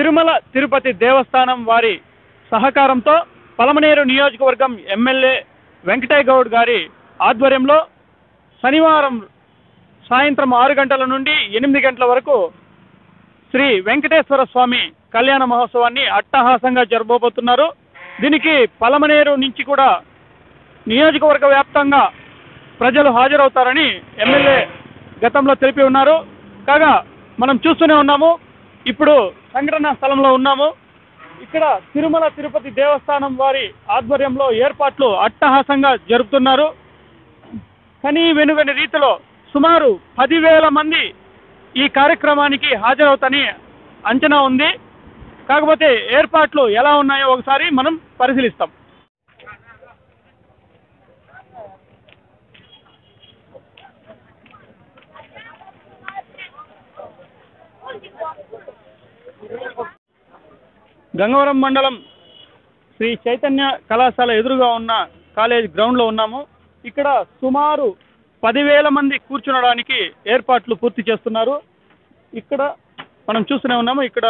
తిరుమల తిరుపతి దేవస్థానం వారి సహకారంతో పలమనేరు నియోజకవర్గం ఎమ్మెల్యే వెంకటయ్య గౌడ్ గారి ఆధ్వర్యంలో శనివారం సాయంత్రం 6 గంటల నుండి 8 గంటల వరకు శ్రీ వెంకటేశ్వర స్వామి కళ్యాణ మహోత్సవాన్ని అట్టహాసంగా జరపబోతున్నారు. దీనికి పలమనేరు నుంచి కూడా నియోజకవర్గ వ్యాప్తంగా ప్రజలు హాజరవుతారని ఎమ్మెల్యే గతంలో తెలిపి ఉన్నారు. కాగా మనం చూస్తూనే ఉన్నాము, ఇప్పుడు సంఘటనా స్థలంలో ఉన్నాము. ఇక్కడ తిరుమల తిరుపతి దేవస్థానం వారి ఆధ్వర్యంలో ఏర్పాట్లు అట్టహాసంగా జరుపుతున్నారు. కనీ వెనుగని రీతిలో సుమారు 10,000 మంది ఈ కార్యక్రమానికి హాజరవుతారని అంచనా ఉంది. కాకపోతే ఏర్పాట్లు ఎలా ఉన్నాయో ఒకసారి మనం పరిశీలిస్తాం. గంగవరం మండలం శ్రీ చైతన్య కళాశాల ఎదురుగా ఉన్న కాలేజ్ గ్రౌండ్లో ఉన్నాము. ఇక్కడ సుమారు 10,000 మంది కూర్చునడానికి ఏర్పాట్లు పూర్తి చేస్తున్నారు. ఇక్కడ మనం చూస్తూనే ఉన్నాము. ఇక్కడ